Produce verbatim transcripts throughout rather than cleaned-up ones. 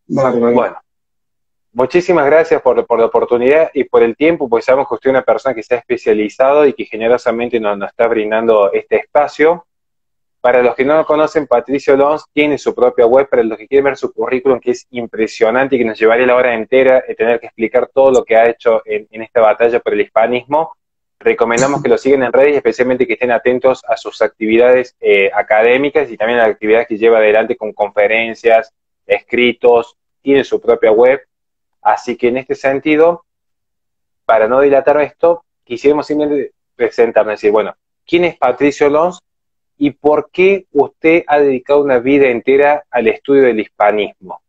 Bárbaro. Bueno, muchísimas gracias por, por la oportunidad y por el tiempo, pues sabemos que usted es una persona que se ha especializado y que generosamente nos, nos está brindando este espacio. Para los que no lo conocen, Patricio Lons tiene su propia web, para los que quieren ver su currículum, que es impresionante y que nos llevaría la hora entera de tener que explicar todo lo que ha hecho en, en esta batalla por el hispanismo. Recomendamos que lo sigan en redes y especialmente que estén atentos a sus actividades eh, académicas y también a las actividades que lleva adelante con conferencias, escritos, tiene su propia web. Así que en este sentido, para no dilatar esto, quisiéramos simplemente presentarnos y decir, bueno, ¿quién es Patricio Lons y por qué usted ha dedicado una vida entera al estudio del hispanismo?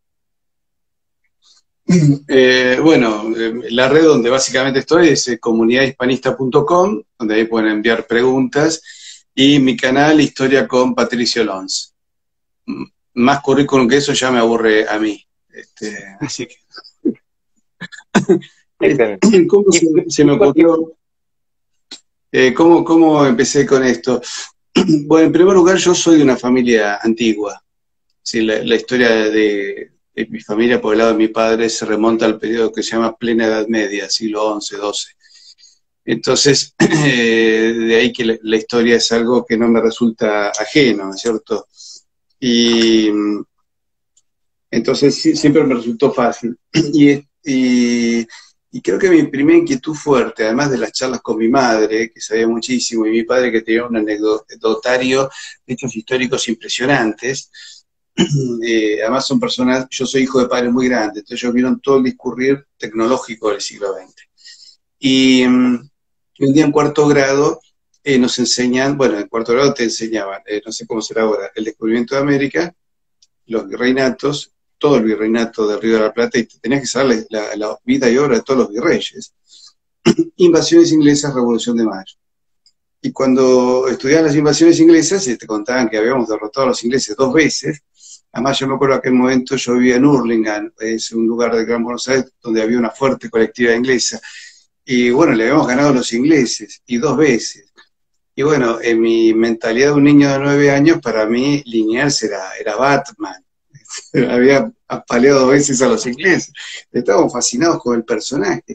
Eh, bueno, eh, la red donde básicamente estoy es eh, comunidad hispanista punto com, donde ahí pueden enviar preguntas, y mi canal Historia con Patricio Lons. M- Más currículum que eso ya me aburre a mí. Este, así que, Excelente. eh, ¿cómo Y, se, se me y por- y- ocurrió? Eh, ¿cómo, cómo empecé con esto? Bueno, en primer lugar, yo soy de una familia antigua. Sí, la, la historia de, de mi familia por el lado de mi padre se remonta al periodo que se llama plena Edad Media, siglo once, doce. Entonces, eh, de ahí que la, la historia es algo que no me resulta ajeno, ¿no es cierto? Y mm, entonces sí, siempre me resultó fácil. Y, y, y creo que mi primera inquietud fuerte, además de las charlas con mi madre, que sabía muchísimo, y mi padre que tenía un anecdotario de hechos históricos impresionantes. Eh, además son personas, yo soy hijo de padres muy grandes, entonces ellos vieron todo el discurrir tecnológico del siglo veinte. Y um, un día en cuarto grado eh, nos enseñan, bueno, en cuarto grado te enseñaban, eh, no sé cómo será ahora, el descubrimiento de América, los virreinatos, todo el virreinato del Río de la Plata, y te tenías que saber la, la vida y obra de todos los virreyes. Invasiones inglesas, Revolución de Mayo. Y cuando estudiaban las invasiones inglesas, y te contaban que habíamos derrotado a los ingleses dos veces. Además, yo me acuerdo que en aquel momento yo vivía en Hurlingham, es un lugar de Gran Buenos Aires donde había una fuerte colectividad inglesa. Y bueno, le habíamos ganado a los ingleses, y dos veces. Y bueno, en mi mentalidad de un niño de nueve años, para mí Liniers era, era Batman. Había apaleado dos veces a los ingleses. Estábamos fascinados con el personaje.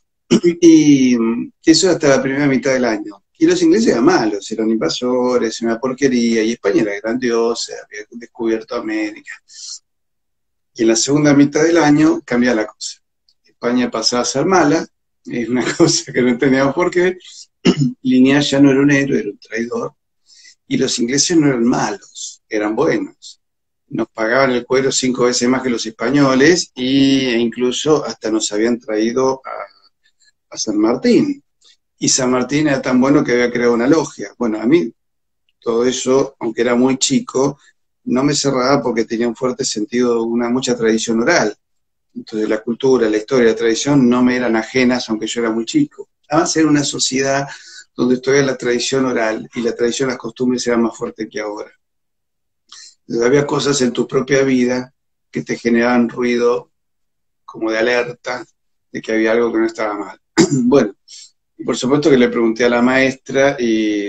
Y eso hasta la primera mitad del año. Y los ingleses eran malos, eran invasores, una porquería, y España era grandiosa, había descubierto América. Y en la segunda mitad del año cambia la cosa. España pasaba a ser mala, es una cosa que no entendíamos por qué. Liniers ya no era un héroe, era un traidor. Y los ingleses no eran malos, eran buenos. Nos pagaban el cuero cinco veces más que los españoles, e incluso hasta nos habían traído a, a San Martín. Y San Martín era tan bueno que había creado una logia. Bueno, a mí todo eso, aunque era muy chico, no me cerraba porque tenía un fuerte sentido, una mucha tradición oral. Entonces la cultura, la historia, la tradición no me eran ajenas, aunque yo era muy chico. Además era una sociedad donde todavía la tradición oral y la tradición, las costumbres eran más fuertes que ahora. Entonces, había cosas en tu propia vida que te generaban ruido como de alerta de que había algo que no estaba mal. Bueno, y por supuesto que le pregunté a la maestra y,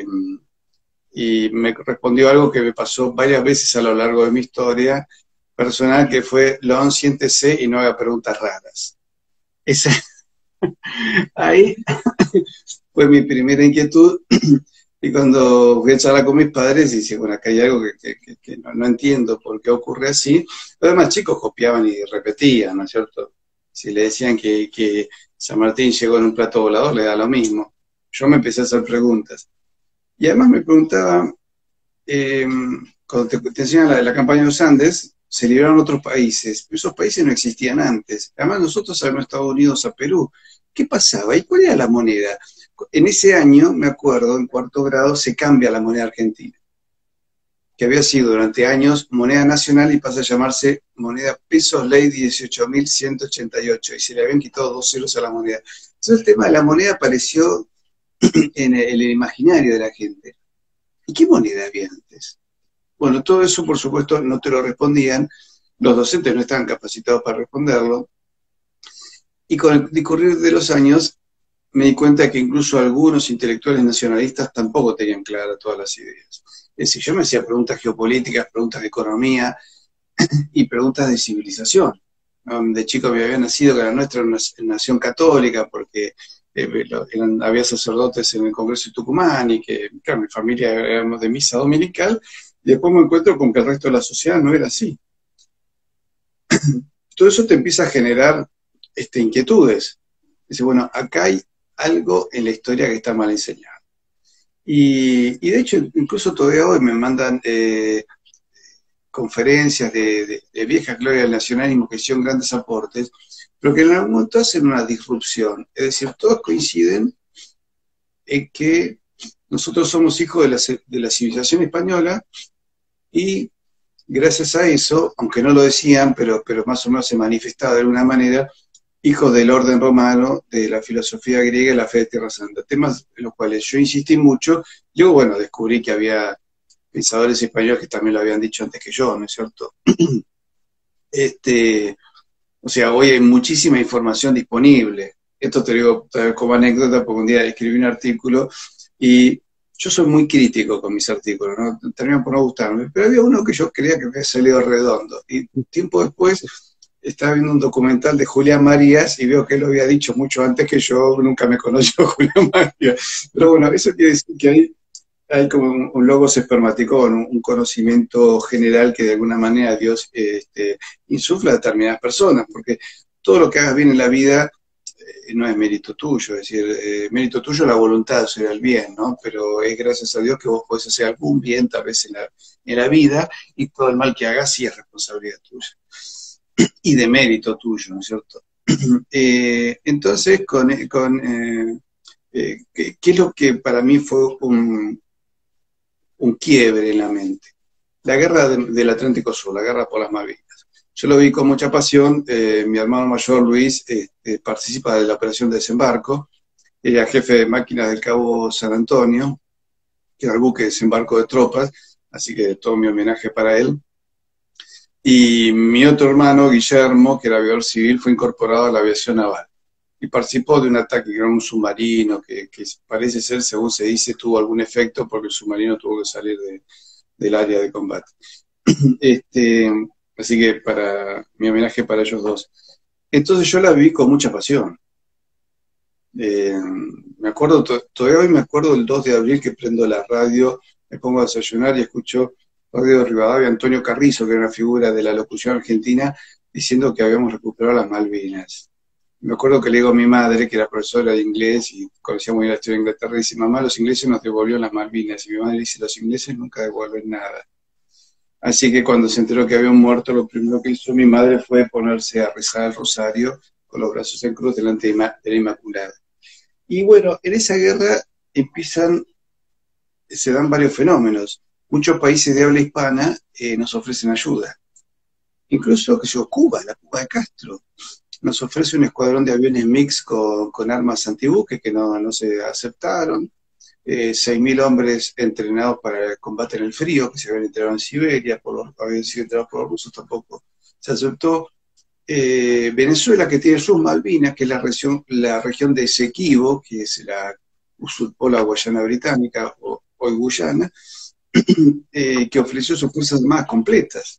y me respondió algo que me pasó varias veces a lo largo de mi historia personal, que fue: Lons, siéntese y no haga preguntas raras. Esa, ahí fue mi primera inquietud. Y cuando fui a charlar con mis padres, dije, bueno, acá hay algo que, que, que, que no, no entiendo por qué ocurre así. Los demás chicos copiaban y repetían, ¿no es cierto? Si le decían que, que San Martín llegó en un plato volador, le da lo mismo. Yo me empecé a hacer preguntas. Y además me preguntaba, eh, cuando te, te enseñan la, la campaña de los Andes, se liberaron otros países, pero esos países no existían antes. Además nosotros habíamos Estados Unidos a Perú. ¿Qué pasaba? ¿Y cuál era la moneda? En ese año, me acuerdo, en cuarto grado, se cambia la moneda argentina, que había sido durante años moneda nacional y pasa a llamarse moneda pesos ley dieciocho mil ciento ochenta y ocho, y se le habían quitado dos ceros a la moneda. Entonces el tema de la moneda apareció en el, en el imaginario de la gente. ¿Y qué moneda había antes? Bueno, todo eso, por supuesto, no te lo respondían, los docentes no estaban capacitados para responderlo, y con el discurrir de los años me di cuenta que incluso algunos intelectuales nacionalistas tampoco tenían claras todas las ideas. Es decir, yo me hacía preguntas geopolíticas, preguntas de economía y preguntas de civilización. um, de chico me había nacido, que la nuestra era una nación católica, porque eh, lo, eran, había sacerdotes en el Congreso de Tucumán, y que, claro, mi familia éramos de misa dominical, y después me encuentro con que el resto de la sociedad no era así. Todo eso te empieza a generar este, inquietudes. Dice, bueno, acá hay algo en la historia que está mal enseñado. Y, y de hecho, incluso todavía hoy me mandan eh, conferencias de, de, de vieja gloria del nacionalismo que hicieron grandes aportes, pero que en algún momento hacen una disrupción. Es decir, todos coinciden en que nosotros somos hijos de la, de la civilización española, y gracias a eso, aunque no lo decían, pero, pero más o menos se manifestaba de alguna manera, hijos del orden romano, de la filosofía griega y la fe de Tierra Santa. Temas en los cuales yo insistí mucho. Yo, bueno, descubrí que había pensadores españoles que también lo habían dicho antes que yo, ¿no es cierto? Este, o sea, hoy hay muchísima información disponible. Esto te digo como anécdota, porque un día escribí un artículo y yo soy muy crítico con mis artículos, ¿no? Terminan por no gustarme, pero había uno que yo creía que había salido redondo. Y tiempo después estaba viendo un documental de Julián Marías y veo que él lo había dicho mucho antes que yo, nunca me conoció Julián Marías. Pero bueno, eso quiere decir que hay, hay como un, un logos espermaticón, un, un conocimiento general que de alguna manera Dios este, insufla a determinadas personas, porque todo lo que hagas bien en la vida eh, no es mérito tuyo, es decir, eh, mérito tuyo la voluntad de hacer el bien, ¿no? Pero es gracias a Dios que vos podés hacer algún bien tal vez en la, en la vida, y todo el mal que hagas sí es responsabilidad tuya. Y de mérito tuyo, ¿no es cierto? eh, entonces, con, con eh, eh, ¿qué, ¿qué es lo que para mí fue un, un quiebre en la mente? La guerra de, del Atlántico Sur, la guerra por las Malvinas. Yo lo vi con mucha pasión. Eh, mi hermano mayor, Luis, eh, eh, participa de la operación de desembarco. Era jefe de máquinas del Cabo San Antonio, que era el buque de desembarco de tropas, así que todo mi homenaje para él. Y mi otro hermano, Guillermo, que era aviador civil, fue incorporado a la aviación naval y participó de un ataque que era un submarino, que, que parece ser, según se dice, tuvo algún efecto porque el submarino tuvo que salir de, del área de combate. Este, así que para mi homenaje para ellos dos. Entonces yo la vi con mucha pasión. Eh, me acuerdo, todavía hoy me acuerdo del dos de abril que prendo la radio, me pongo a desayunar y escucho Radio de Rivadavia, Antonio Carrizo, que era una figura de la locución argentina, diciendo que habíamos recuperado las Malvinas. Me acuerdo que le digo a mi madre, que era profesora de inglés y conocía muy bien la historia de Inglaterra, y dice, mamá, los ingleses nos devolvieron las Malvinas. Y mi madre dice, los ingleses nunca devuelven nada. Así que cuando se enteró que había un muerto, lo primero que hizo mi madre fue ponerse a rezar el rosario con los brazos en cruz delante de la Inmaculada. Y bueno, en esa guerra empiezan, se dan varios fenómenos. Muchos países de habla hispana eh, nos ofrecen ayuda. Incluso, que yo, Cuba, la Cuba de Castro, nos ofrece un escuadrón de aviones mix con, con armas antibuques que no, no se aceptaron, eh, seis mil hombres entrenados para el combate en el frío, que se habían entrenado en Siberia, por los, habían sido entrenados por los rusos, tampoco se aceptó. Eh, Venezuela, que tiene sus Malvinas, que es la región, la región de Esequibo, que se la usurpó la Guayana Británica, o hoy Guyana, eh, que ofreció sus fuerzas más completas.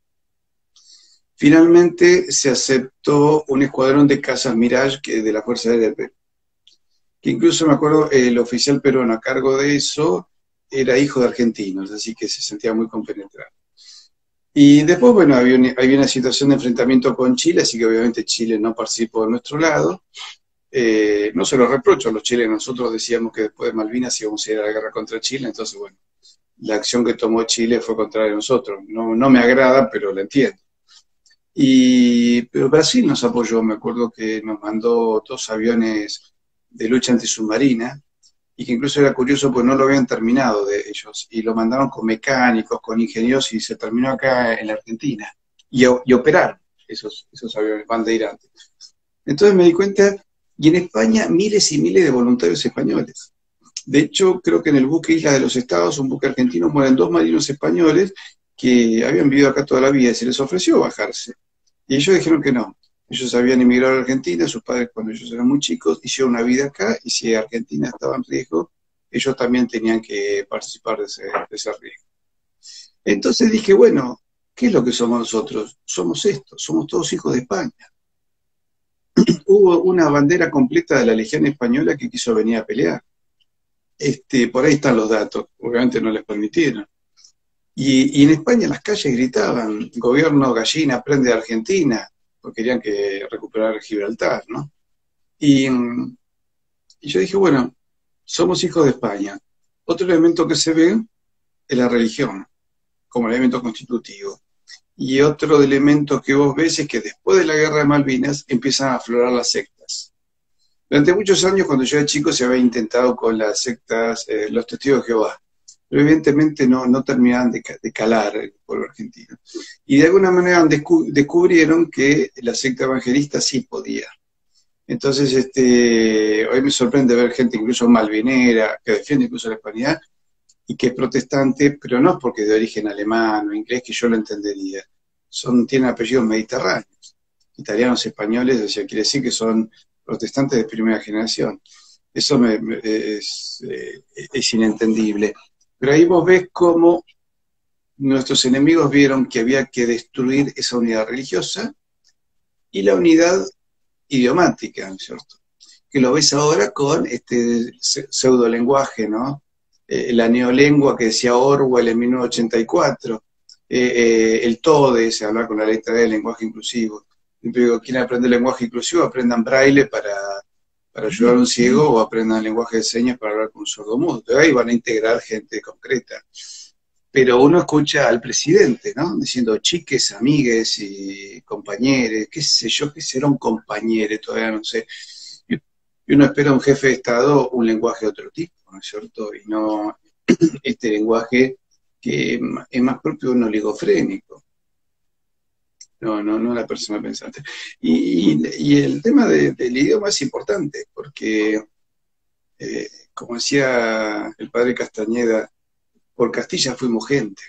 Finalmente se aceptó un escuadrón de cazas Mirage que de la Fuerza Aérea del Perú, que incluso me acuerdo el oficial peruano a cargo de eso era hijo de argentinos, así que se sentía muy compenetrado. Y después, bueno, había una, había una situación de enfrentamiento con Chile, así que obviamente Chile no participó de nuestro lado. Eh, no se lo reprocho a los chilenos, nosotros decíamos que después de Malvinas íbamos a ir a la guerra contra Chile, entonces bueno, la acción que tomó Chile fue contraria a nosotros. No, no me agrada, pero la entiendo. Y, pero Brasil nos apoyó, me acuerdo que nos mandó dos aviones de lucha antisubmarina, y que incluso era curioso porque no lo habían terminado de ellos, y lo mandaron con mecánicos, con ingenieros, y se terminó acá en la Argentina. Y, y operaron esos, esos aviones, bandeirantes. Entonces me di cuenta, y en España miles y miles de voluntarios españoles. De hecho, creo que en el buque Isla de los Estados, un buque argentino, mueren dos marinos españoles que habían vivido acá toda la vida y se les ofreció bajarse. Y ellos dijeron que no. Ellos habían emigrado a Argentina, sus padres cuando ellos eran muy chicos, hicieron una vida acá, y si Argentina estaba en riesgo, ellos también tenían que participar de ese, de ese riesgo. Entonces dije, bueno, ¿Qué es lo que somos nosotros? Somos esto, somos todos hijos de España. Hubo una bandera completa de la Legión Española que quiso venir a pelear. Este, por ahí están los datos, obviamente no les permitieron. Y, y en España en las calles gritaban, gobierno gallina, prende a Argentina, porque querían que recuperar Gibraltar, ¿no? Y, y yo dije, bueno, somos hijos de España. Otro elemento que se ve es la religión, como elemento constitutivo. Y otro elemento que vos ves es que después de la guerra de Malvinas empiezan a aflorar las sectas. Durante muchos años, cuando yo era chico, se había intentado con las sectas, eh, los testigos de Jehová, pero evidentemente no, no terminaban de, de calar el pueblo argentino. Y de alguna manera descu descubrieron que la secta evangelista sí podía. Entonces, este, hoy me sorprende ver gente incluso malvinera, que defiende incluso la hispanidad, y que es protestante, pero no porque de origen alemán o inglés, que yo lo entendería. Son, tienen apellidos mediterráneos, italianos, españoles, o sea, quiere decir que son protestantes de primera generación. Eso me, me, es, eh, es inentendible. Pero ahí vos ves cómo nuestros enemigos vieron que había que destruir esa unidad religiosa y la unidad idiomática, ¿no es cierto? Que lo ves ahora con este pseudo lenguaje, ¿no? Eh, la neolengua que decía Orwell en mil novecientos ochenta y cuatro, eh, eh, el TODE, se habla con la letra D, lenguaje inclusivo. Siempre digo, ¿quieren aprender lenguaje inclusivo? Aprendan braille para, para ayudar a un ciego, o aprendan lenguaje de señas para hablar con un sordomudo. Ahí van a integrar gente concreta. Pero uno escucha al presidente, ¿no? Diciendo chiques, amigues y compañeros, qué sé yo, qué será un compañero, todavía no sé. Y uno espera a un jefe de Estado un lenguaje de otro tipo, ¿no es cierto? Y no este lenguaje que es más propio de un oligofrénico. No, no, no la persona pensante. Y, y, y el tema de, del idioma es importante, porque, eh, como decía el padre Castañeda, por Castilla fuimos gente.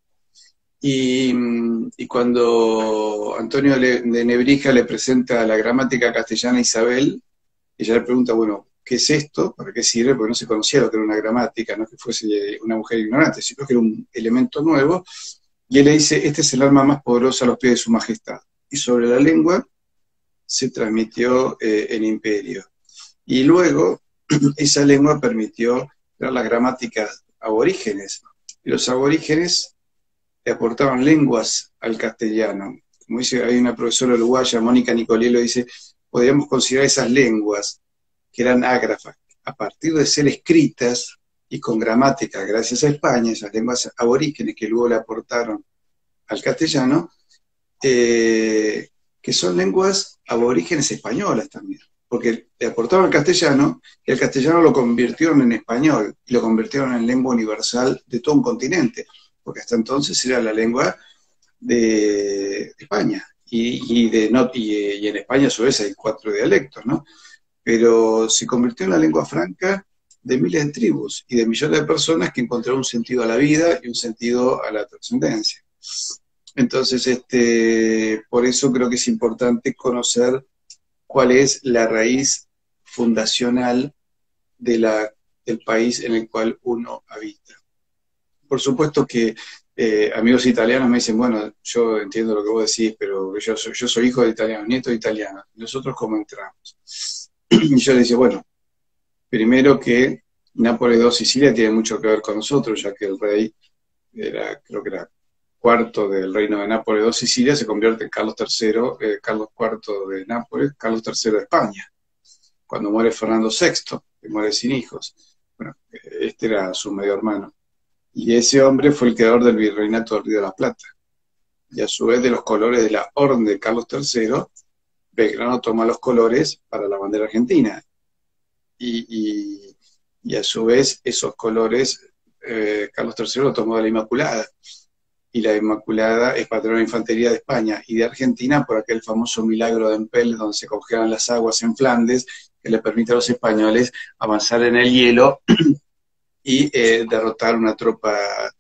Y, y cuando Antonio de Nebrija le presenta la gramática castellana a Isabel, ella le pregunta, bueno, ¿qué es esto? ¿Para qué sirve? Porque no se conocía lo que era una gramática, no es que fuese una mujer ignorante, sino que era un elemento nuevo. Y él le dice, este es el arma más poderosa a los pies de su majestad. Y sobre la lengua se transmitió eh, el imperio. Y luego, esa lengua permitió crear las gramáticas aborígenes. Y los aborígenes le aportaban lenguas al castellano. Como dice, hay una profesora uruguaya, Mónica Nicolielo, dice, podríamos considerar esas lenguas, que eran ágrafas, a partir de ser escritas y con gramática, gracias a España, esas lenguas aborígenes que luego le aportaron al castellano, eh, que son lenguas aborígenes españolas también, porque le aportaron al castellano, y el castellano lo convirtieron en español, y lo convirtieron en lengua universal de todo un continente, porque hasta entonces era la lengua de España, y, y, de, no, y, y en España a su vez hay cuatro dialectos, ¿no? Pero se convirtió en la lengua franca de miles de tribus y de millones de personas que encontraron un sentido a la vida y un sentido a la trascendencia. Entonces, este, por eso creo que es importante conocer cuál es la raíz fundacional de la, del país en el cual uno habita. Por supuesto que eh, amigos italianos me dicen, bueno, yo entiendo lo que vos decís, pero yo soy, yo soy hijo de italiano, nieto de italiano. ¿Nosotros cómo entramos? Y yo le decía, bueno, primero que Nápoles dos Sicilia tiene mucho que ver con nosotros, ya que el rey era, creo que era cuarto del reino de Nápoles dos Sicilia, se convierte en Carlos tercero, eh, Carlos cuarto de Nápoles, Carlos tercero de España, cuando muere Fernando sexto, que muere sin hijos. Bueno, este era su medio hermano. Y ese hombre fue el creador del virreinato del Río de la Plata. Y a su vez de los colores de la orden de Carlos tercero, Belgrano toma los colores para la bandera argentina. Y, y, y a su vez esos colores, eh, Carlos tercero lo tomó de la Inmaculada. Y la Inmaculada es patrona de infantería de España y de Argentina por aquel famoso milagro de Empel, donde se congelan las aguas en Flandes, que le permite a los españoles avanzar en el hielo y eh, derrotar una tropa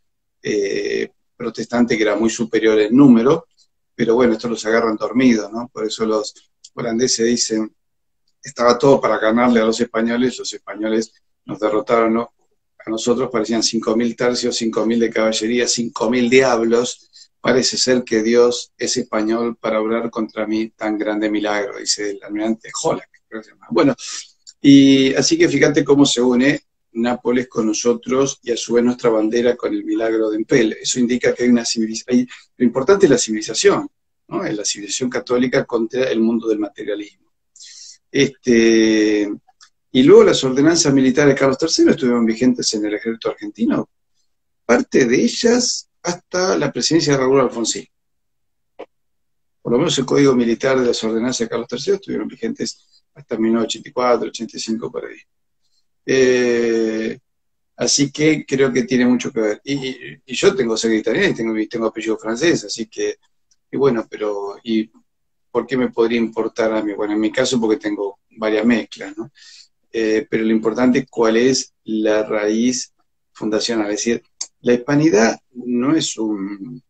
eh, protestante que era muy superior en número, pero bueno, estos los agarran dormidos, ¿no? Por eso los holandeses dicen, estaba todo para ganarle a los españoles, los españoles nos derrotaron, ¿no? A nosotros parecían cinco mil tercios, cinco mil de caballería, cinco mil diablos, parece ser que Dios es español para obrar contra mí tan grande milagro, dice el almirante Jola, creo que se llama. Bueno, y así que fíjate cómo se une Nápoles con nosotros y a su vez nuestra bandera con el milagro de Empel. Eso indica que hay una civilización. Lo importante es la civilización, ¿no? Es la civilización católica contra el mundo del materialismo. Este, y luego las ordenanzas militares de Carlos tercero estuvieron vigentes en el ejército argentino, parte de ellas hasta la presidencia de Raúl Alfonsín. Por lo menos el código militar de las ordenanzas de Carlos tercero estuvieron vigentes hasta mil novecientos ochenta y cuatro, ochenta y cinco, por ahí. Eh, así que creo que tiene mucho que ver. Y, y, y yo tengo sangre italiana y tengo, tengo apellido francés, así que, y bueno, pero, ¿y por qué me podría importar a mí? Bueno, en mi caso porque tengo varias mezclas, ¿no? Eh, pero lo importante es cuál es la raíz fundacional. Es decir, la hispanidad no es un,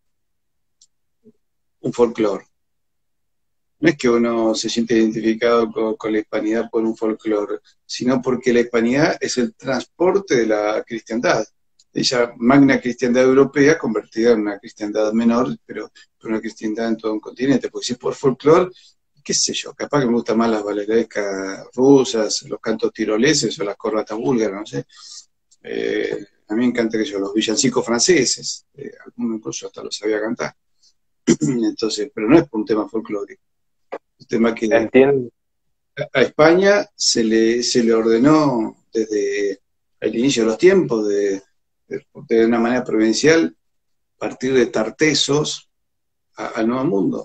un folclore. No es que uno se siente identificado con, con la hispanidad por un folclore, sino porque la hispanidad es el transporte de la cristiandad. Ella, magna cristiandad europea, convertida en una cristiandad menor, pero, pero una cristiandad en todo un continente. Porque si es por folclore, qué sé yo, capaz que me gustan más las bailarescas rusas, los cantos tiroleses o las corbatas búlgaras, no sé. Eh, a mí me encanta que yo, los villancicos franceses, eh, algunos incluso hasta los sabía cantar. Entonces, pero no es por un tema folclórico. Un tema que Entiendo. a España se le, se le ordenó desde el inicio de los tiempos, de, de, de una manera provincial, partir de Tartesos a, al Nuevo Mundo.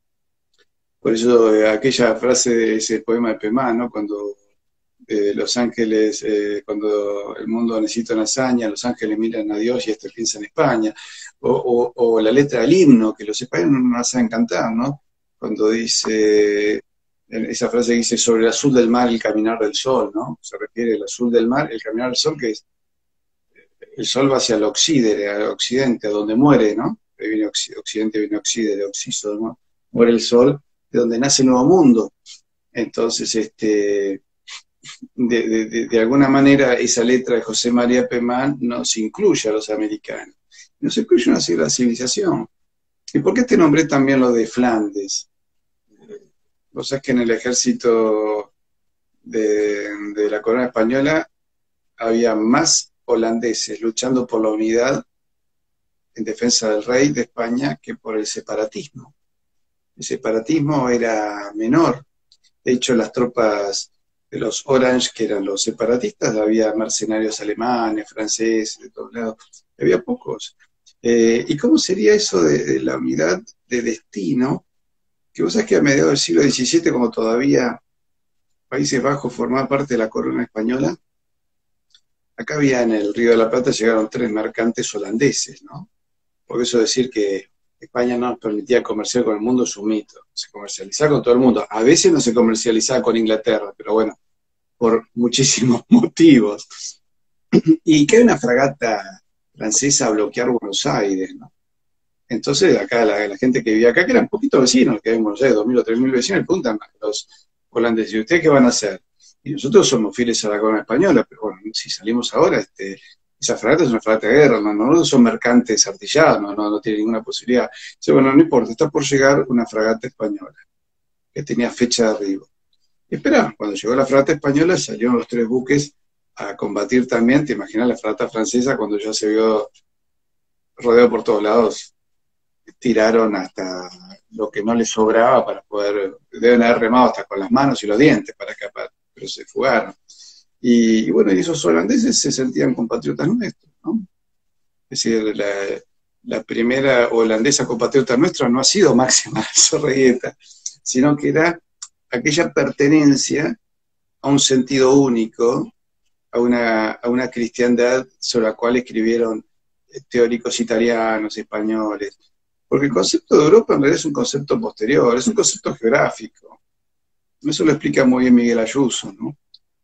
Por eso eh, aquella frase de ese poema de Pemán, ¿no? Cuando eh, los ángeles, eh, cuando el mundo necesita una hazaña, los ángeles miran a Dios y esto piensa en España. O, o, o la letra del himno, que los españoles no la saben cantar, ¿no? Cuando dice, esa frase que dice, sobre el azul del mar el caminar del sol, ¿no? Se refiere al azul del mar, el caminar del sol, que es, el sol va hacia el occidente, al occidente, a donde muere, ¿no? Viene occidente, viene occidente, oxiso, ¿no? Muere el sol, de donde nace el nuevo mundo. Entonces, este, de, de, de, de alguna manera, esa letra de José María Pemán nos incluye a los americanos. Nos incluye una civilización. ¿Y por qué te nombré también lo de Flandes? Vos sabés que en el ejército de, de la corona española había más holandeses luchando por la unidad en defensa del rey de España que por el separatismo. El separatismo era menor. De hecho, las tropas de los Orange, que eran los separatistas, había mercenarios alemanes, franceses, de todos lados. Había pocos. Eh, ¿Y cómo sería eso de, de la unidad de destino? Que vos sabés que a mediados del siglo diecisiete, como todavía Países Bajos formaba parte de la corona española, acá había en el Río de la Plata, llegaron tres mercantes holandeses, ¿no? Por eso decir que España no nos permitía comerciar con el mundo es un mito. Se comercializaba con todo el mundo. A veces no se comercializaba con Inglaterra, pero bueno, por muchísimos motivos. Y que hay una fragata francesa a bloquear Buenos Aires, ¿no? Entonces, acá la, la gente que vivía acá, que eran poquitos vecinos, que hay en Buenos Aires, dos mil o tres mil vecinos, le preguntan a los holandeses, ¿y ustedes qué van a hacer? Y nosotros somos fieles a la corona española, pero bueno, si salimos ahora, este, esa fragata es una fragata de guerra, no, no son mercantes artillados, no, no, no tiene ninguna posibilidad. Entonces, bueno, no importa, está por llegar una fragata española, que tenía fecha de arribo. Y espera, cuando llegó la fragata española, salieron los tres buques a combatir también. Te imaginas la fragata francesa cuando ya se vio rodeado por todos lados, tiraron hasta lo que no les sobraba para poder, deben haber remado hasta con las manos y los dientes para escapar, pero se fugaron. Y, y bueno, y esos holandeses se sentían compatriotas nuestros, ¿no? Es decir, la, la primera holandesa compatriota nuestra no ha sido Máxima Zorreguieta, sino que era aquella pertenencia a un sentido único, a una, a una cristiandad sobre la cual escribieron teóricos italianos, españoles. Porque el concepto de Europa en realidad es un concepto posterior, es un concepto geográfico. Eso lo explica muy bien Miguel Ayuso, ¿no?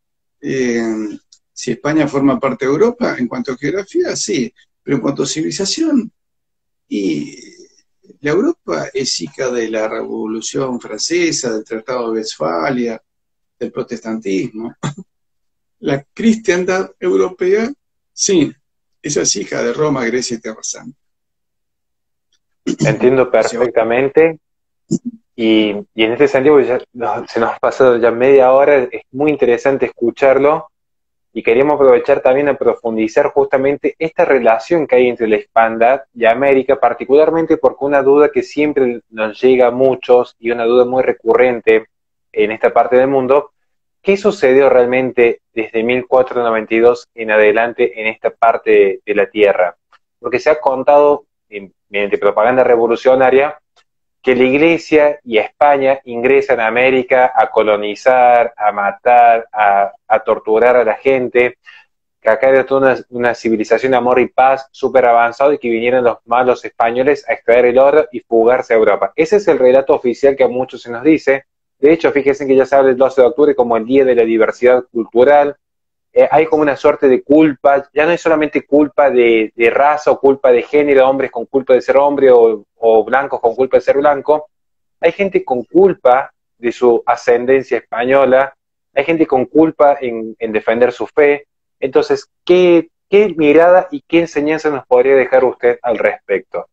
Eh, si España forma parte de Europa, en cuanto a geografía, sí, pero en cuanto a civilización, y la Europa es hija de la Revolución Francesa, del Tratado de Westfalia, del protestantismo. La cristiandad europea, sí, esa es hija de Roma, Grecia y Tierra Santa. Entiendo perfectamente. Y, y en este sentido, ya, no, se nos ha pasado ya media hora, es muy interesante escucharlo y queríamos aprovechar también a profundizar justamente esta relación que hay entre la hispanidad y América, particularmente porque una duda que siempre nos llega a muchos y una duda muy recurrente en esta parte del mundo, ¿qué sucedió realmente desde mil cuatrocientos noventa y dos en adelante en esta parte de la Tierra? Porque se ha contado en, mediante propaganda revolucionaria que la Iglesia y España ingresan a América a colonizar, a matar, a, a torturar a la gente, que acá era toda una, una civilización de amor y paz súper avanzado y que vinieron los malos españoles a extraer el oro y fugarse a Europa. Ese es el relato oficial que a muchos se nos dice. De hecho, fíjense que ya se habla el doce de octubre como el Día de la Diversidad Cultural. Eh, hay como una suerte de culpa, ya no es solamente culpa de, de raza o culpa de género, hombres con culpa de ser hombre o, o blancos con culpa de ser blanco, hay gente con culpa de su ascendencia española, hay gente con culpa en, en defender su fe. Entonces, ¿qué, ¿qué mirada y qué enseñanza nos podría dejar usted al respecto?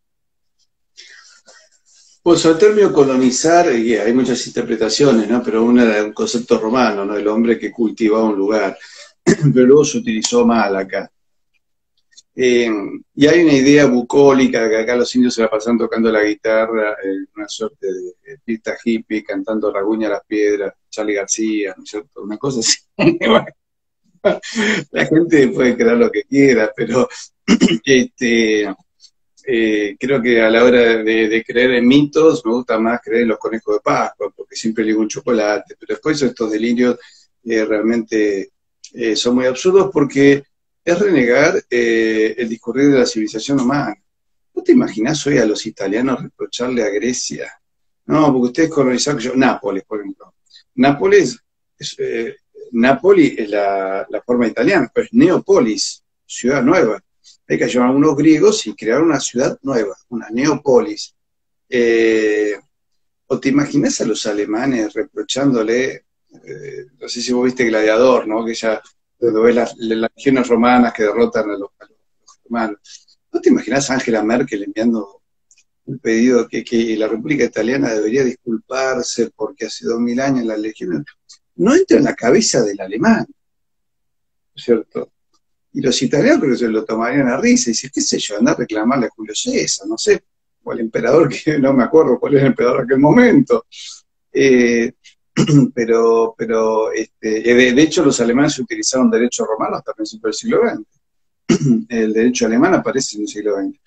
Pues el término colonizar, y hay muchas interpretaciones, ¿no? Pero una era un concepto romano, ¿no? El hombre que cultivaba un lugar, pero luego se utilizó mal acá. Eh, y hay una idea bucólica, que acá los indios se la pasan tocando la guitarra, eh, una suerte de, de pista hippie, cantando Raguña a las piedras, Charly García, ¿no es cierto? Una cosa así. La gente puede creer lo que quiera, pero este... Eh, creo que a la hora de, de creer en mitos, me gusta más creer en los conejos de Pascua, porque siempre le digo un chocolate, pero después estos delirios eh, realmente eh, son muy absurdos porque es renegar eh, el discurrir de la civilización humana. ¿No te imaginás hoy a los italianos reprocharle a Grecia? No, porque ustedes colonizaron yo, Nápoles, por ejemplo. Nápoles, es, eh, Nápoli es la, la forma italiana, pero es Neópolis, ciudad nueva. Hay que llamar a unos griegos y crear una ciudad nueva, una neópolis. Eh, ¿O te imaginas a los alemanes reprochándole, eh, no sé si vos viste Gladiador, ¿no? Que ya, cuando ves las, las legiones romanas que derrotan a los, a los romanos. ¿No te imaginas a Angela Merkel enviando un pedido que, que la República Italiana debería disculparse porque hace dos mil años las legiones? No entra en la cabeza del alemán, ¿cierto? Y los italianos creo que se lo tomarían a risa y decir, qué sé yo, andar a reclamarle a Julio César, no sé, o al emperador, que no me acuerdo cuál era el emperador en aquel momento. Eh, pero, pero este, de, de hecho los alemanes utilizaron derecho romano hasta principios del siglo veinte. El derecho alemán aparece en el siglo veinte.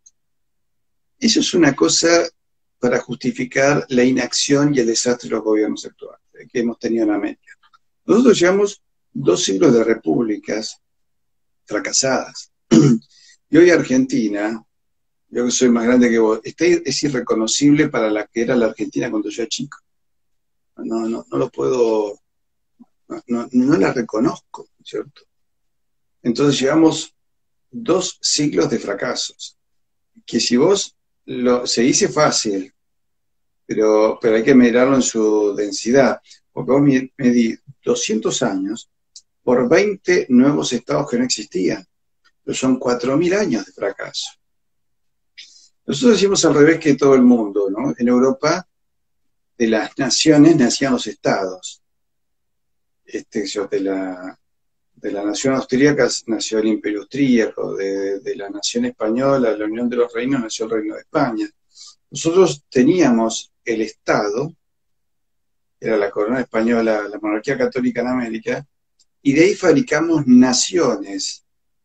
Eso es una cosa para justificar la inacción y el desastre de los gobiernos actuales que hemos tenido en América. Nosotros llevamos dos siglos de repúblicas fracasadas. Y hoy Argentina, yo que soy más grande que vos, este es irreconocible para la que era la Argentina cuando yo era chico. No, no, no lo puedo, no, no, no la reconozco, ¿cierto? Entonces llevamos dos siglos de fracasos, que si vos, lo, se dice fácil, pero, pero hay que mirarlo en su densidad, porque vos medís doscientos años por veinte nuevos estados que no existían. Pero son cuatro mil años de fracaso. Nosotros decimos al revés que todo el mundo, ¿no? En Europa, de las naciones nacían los estados. Este, de, la, de la nación austríaca nació el Imperio Austríaco, de, de la nación española, la Unión de los Reinos, nació el Reino de España. Nosotros teníamos el Estado, era la corona española, la monarquía católica en América, y de ahí fabricamos naciones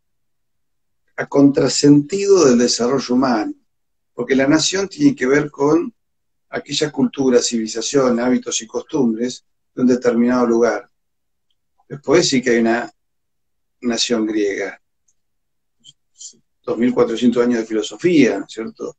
a contrasentido del desarrollo humano, porque la nación tiene que ver con aquella cultura, civilización, hábitos y costumbres de un determinado lugar. Después sí que hay una nación griega, dos mil cuatrocientos años de filosofía, ¿cierto?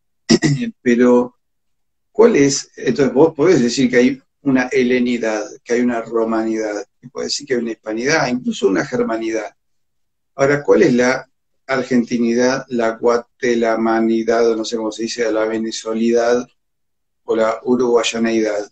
Pero, ¿cuál es? Entonces vos podés decir que hay una helenidad, que hay una romanidad, que podés decir que hay una hispanidad, incluso una germanidad. Ahora, ¿cuál es la argentinidad, la guatelamanidad, o no sé cómo se dice, la venezolanidad o la uruguayaneidad?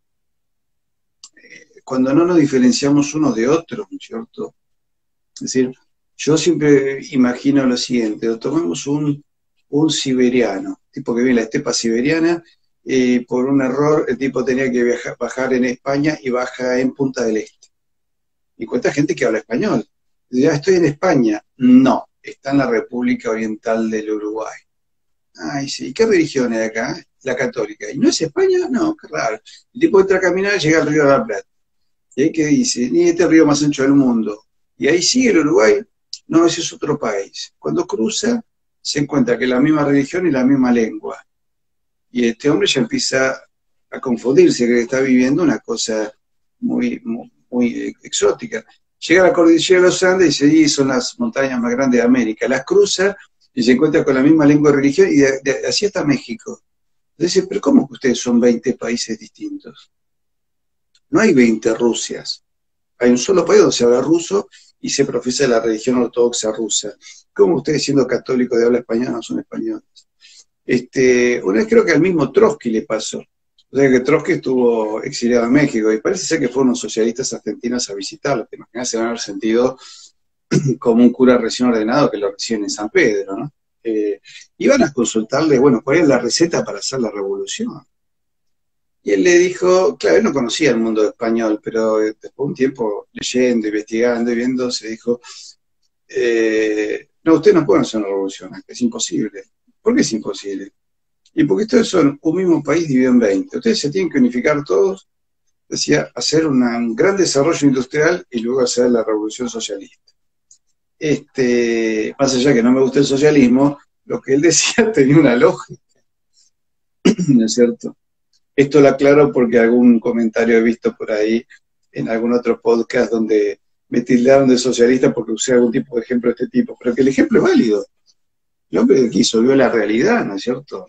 Eh, cuando no nos diferenciamos unos de otros, ¿no es cierto? Es decir, yo siempre imagino lo siguiente, tomemos un, un siberiano, tipo que vive en la estepa siberiana, y por un error el tipo tenía que viajar, bajar en España y baja en Punta del Este. Y cuenta gente que habla español. Ya estoy en España. No, está en la República Oriental del Uruguay. Ay, sí, ¿qué religión es acá? La católica. ¿Y no es España? No, qué raro. El tipo entra a caminar y llega al Río de la Plata. ¿Y ahí qué dice? Ni este río más ancho del mundo. Y ahí sigue el Uruguay. No, ese es otro país. Cuando cruza, se encuentra que es la misma religión y la misma lengua. Y este hombre ya empieza a confundirse, que está viviendo una cosa muy, muy, muy exótica. Llega a la cordillera de los Andes y dice, sí, son las montañas más grandes de América. Las cruza y se encuentra con la misma lengua y religión, y de, de, así está México. Entonces dice, pero ¿cómo que ustedes son veinte países distintos? No hay veinte Rusias. Hay un solo país donde se habla ruso y se profesa la religión ortodoxa rusa. ¿Cómo ustedes, siendo católicos de habla española, no son españoles? Este, una vez creo que al mismo Trotsky le pasó. O sea que Trotsky estuvo exiliado en México y parece ser que fueron unos socialistas argentinos a visitarlo. Te imaginas, se van a haber sentido como un cura recién ordenado que lo reciben en San Pedro, ¿no? Eh, iban a consultarle, bueno, cuál es la receta para hacer la revolución. Y él le dijo, claro, él no conocía el mundo español, pero después de un tiempo leyendo, investigando y viendo, se dijo, eh, no, ustedes no pueden hacer una revolución, es imposible. ¿Por qué es imposible? Y porque ustedes son un mismo país dividido en veinte. Ustedes se tienen que unificar todos, decía, hacer una, un gran desarrollo industrial y luego hacer la revolución socialista. Este, más allá que no me gusta el socialismo, lo que él decía tenía una lógica, ¿no es cierto? Esto lo aclaro porque algún comentario he visto por ahí en algún otro podcast donde me tildaron de socialista porque usé algún tipo de ejemplo de este tipo, pero que el ejemplo es válido. El hombre quiso, vio la realidad, ¿no es cierto?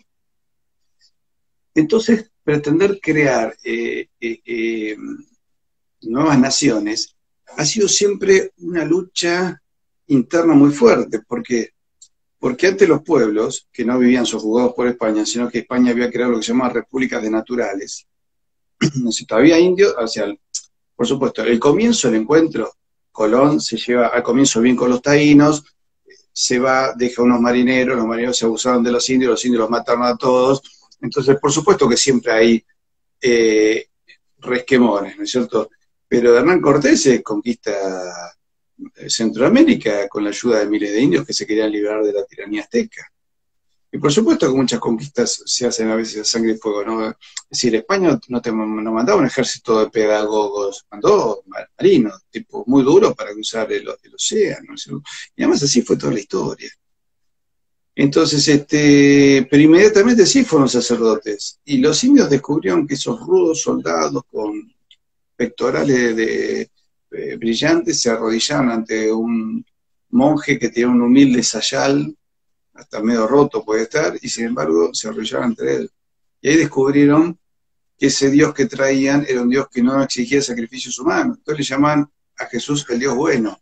Entonces, pretender crear eh, eh, eh, nuevas naciones ha sido siempre una lucha interna muy fuerte, porque, porque antes los pueblos, que no vivían sojuzgados por España, sino que España había creado lo que se llama repúblicas de naturales, no sé, todavía indios, o sea, por supuesto, el comienzo del encuentro, Colón se lleva al comienzo bien con los taínos, se va, deja unos marineros, los marineros se abusaron de los indios, los indios los mataron a todos, entonces por supuesto que siempre hay eh, resquemones, ¿no es cierto? Pero Hernán Cortés conquista Centroamérica con la ayuda de miles de indios que se querían liberar de la tiranía azteca. Y por supuesto que muchas conquistas se hacen a veces a sangre y fuego, ¿no? Es decir, España no, te, no mandaba un ejército de pedagogos, mandó marinos, tipo muy duros para cruzar el, el océano, ¿no? Y además así fue toda la historia. Entonces, este, pero inmediatamente sí fueron sacerdotes. Y los indios descubrieron que esos rudos soldados con pectorales de, de, brillantes se arrodillaban ante un monje que tenía un humilde sayal, hasta medio roto puede estar, y sin embargo se arrodillaban ante él. Y ahí descubrieron que ese Dios que traían era un Dios que no exigía sacrificios humanos. Entonces le llaman a Jesús el Dios bueno.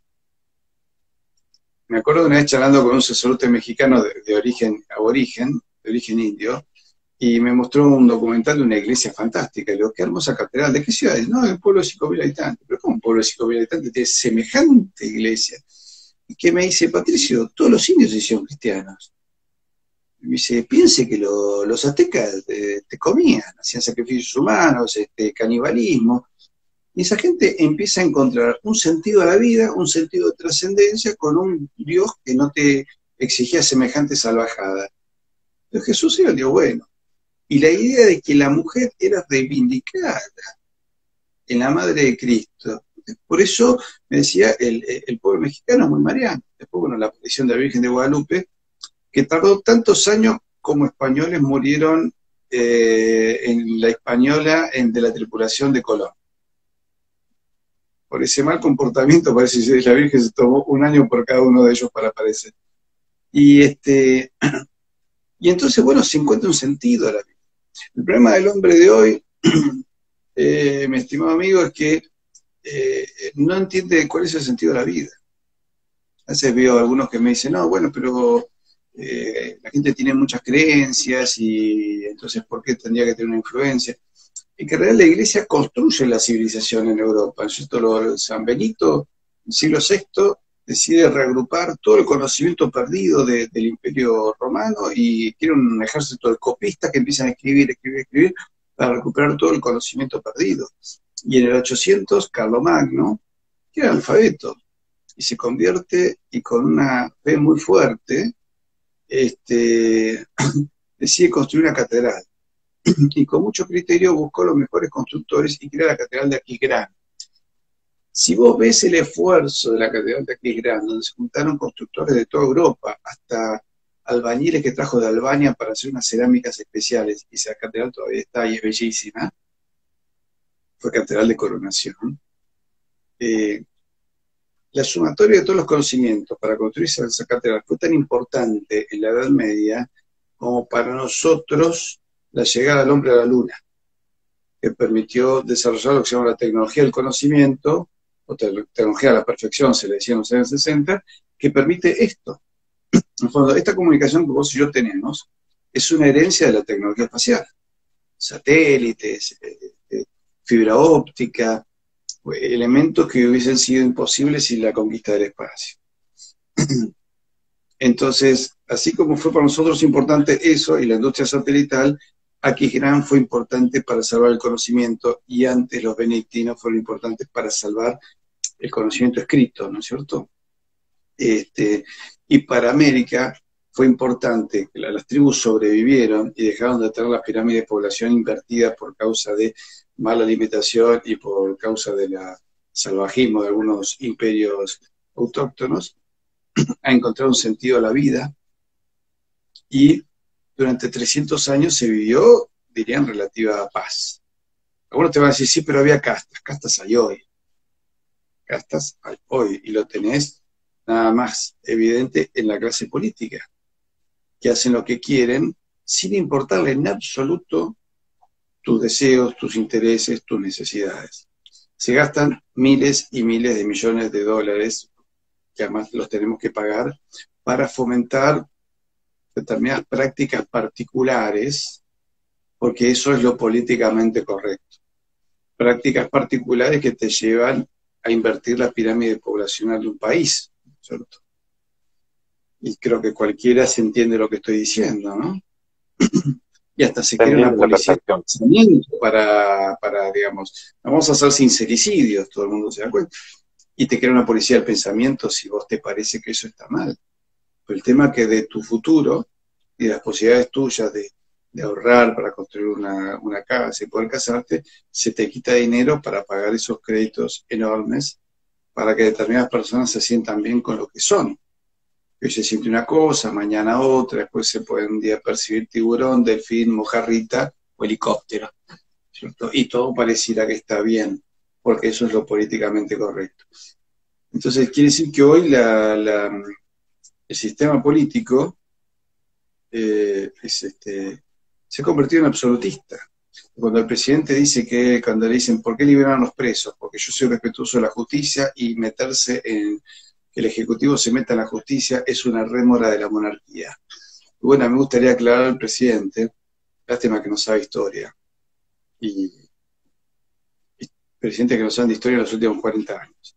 Me acuerdo de una vez charlando con un sacerdote mexicano de, de origen aborigen, de origen indio, y me mostró un documental de una iglesia fantástica. Y le digo, qué hermosa catedral, ¿de qué ciudad es? No, el pueblo de cinco mil habitantes. ¿Pero cómo un pueblo de cinco mil habitantes tiene semejante iglesia? Y que me dice, Patricio, todos los indios se hicieron cristianos. Y me dice, piense que lo, los aztecas te, te comían, hacían sacrificios humanos, este, canibalismo. Y esa gente empieza a encontrar un sentido a la vida, un sentido de trascendencia con un Dios que no te exigía semejante salvajada. Entonces Jesús era el Dios bueno. Y la idea de que la mujer era reivindicada en la madre de Cristo. Por eso, me decía, el, el pueblo mexicano es muy mariano. Después, bueno, la aparición de la Virgen de Guadalupe, que tardó tantos años como españoles murieron eh, en la española en, de la tripulación de Colón. Por ese mal comportamiento, parece que la Virgen se tomó un año por cada uno de ellos para aparecer. Y, este, y entonces, bueno, se encuentra un sentido a la vida. El problema del hombre de hoy, eh, mi estimado amigo, es que eh, no entiende cuál es el sentido de la vida. A veces veo algunos que me dicen, no, bueno, pero eh, la gente tiene muchas creencias y entonces, ¿por qué tendría que tener una influencia? Y que en realidad la Iglesia construye la civilización en Europa. Esto lo, San Benito, en el siglo sexto, decide reagrupar todo el conocimiento perdido de, del Imperio Romano y quiere un ejército de copistas que empiezan a escribir, escribir, escribir, para recuperar todo el conocimiento perdido. Y en el ochocientos, Carlomagno, que era alfabeto, y se convierte, y con una fe muy fuerte, este, decide construir una catedral. Y con mucho criterio buscó los mejores constructores y creó la catedral de Aquisgrán. Si vos ves el esfuerzo de la catedral de Aquisgrán, donde se juntaron constructores de toda Europa, hasta albañiles que trajo de Albania para hacer unas cerámicas especiales, y esa catedral todavía está y es bellísima, fue catedral de coronación, eh, la sumatoria de todos los conocimientos para construir esa catedral fue tan importante en la Edad Media como para nosotros la llegada del hombre a la luna, que permitió desarrollar lo que se llama la tecnología del conocimiento, o tecnología de la perfección, se le decía en los años sesenta, que permite esto. En el fondo, esta comunicación que vos y yo tenemos es una herencia de la tecnología espacial. Satélites, eh, fibra óptica, elementos que hubiesen sido imposibles sin la conquista del espacio. Entonces, así como fue para nosotros importante eso y la industria satelital, Aquisgrán fue importante para salvar el conocimiento, y antes los benedictinos fueron importantes para salvar el conocimiento escrito, ¿no es cierto? Este, y para América fue importante que las tribus sobrevivieron y dejaron de tener las pirámides de población invertidas por causa de mala alimentación y por causa del salvajismo de algunos imperios autóctonos, a encontrar un sentido a la vida, y durante trescientos años se vivió, dirían, relativa paz. Algunos te van a decir, sí, pero había castas, castas hay hoy. Castas hay hoy, y lo tenés nada más evidente en la clase política, que hacen lo que quieren sin importarle en absoluto tus deseos, tus intereses, tus necesidades. Se gastan miles y miles de millones de dólares, que además los tenemos que pagar, para fomentar determinadas prácticas particulares, porque eso es lo políticamente correcto. Prácticas particulares que te llevan a invertir la pirámide poblacional de un país, ¿cierto? Y creo que cualquiera se entiende lo que estoy diciendo, ¿no? Y hasta se crea una policía de pensamiento para, para, digamos, vamos a hacer sincericidios, todo el mundo se da cuenta, y te crea una policía del pensamiento si vos te parece que eso está mal. Pero el tema es que de tu futuro y de las posibilidades tuyas de, de ahorrar para construir una, una casa y poder casarte, se te quita dinero para pagar esos créditos enormes para que determinadas personas se sientan bien con lo que son. Hoy se siente una cosa, mañana otra, después se puede un día percibir tiburón, delfín, mojarrita o helicóptero, ¿cierto? Y todo pareciera que está bien, porque eso es lo políticamente correcto. Entonces quiere decir que hoy la, la, el sistema político eh, es este, se ha convertido en absolutista. Cuando el presidente dice que, cuando le dicen, ¿por qué liberan a los presos? Porque yo soy respetuoso de la justicia, y meterse en que el Ejecutivo se meta en la justicia es una rémora de la monarquía. Y bueno, me gustaría aclarar al presidente, lástima que no sabe historia, y, y presidente que no sabe de historia en los últimos cuarenta años,